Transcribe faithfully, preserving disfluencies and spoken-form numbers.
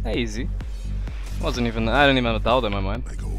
Easy. Wasn't even, I didn't even have a doubt in my mind. I go